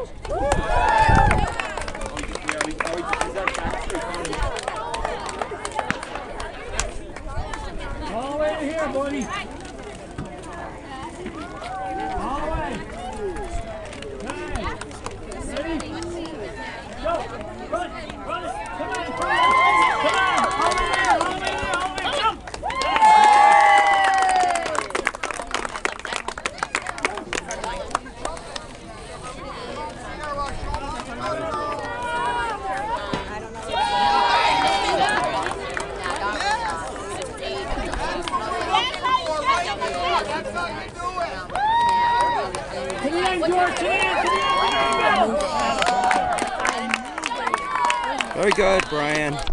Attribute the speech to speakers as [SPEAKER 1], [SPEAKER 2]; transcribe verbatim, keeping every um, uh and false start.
[SPEAKER 1] All the way to here, buddy. All the way. Okay. Ready? Go. Run. Run it. Come on. Come on. Come on. All the way there. All the way there. All the way. Jump. Come in, George. Come in. Come in.
[SPEAKER 2] Very good, Brian.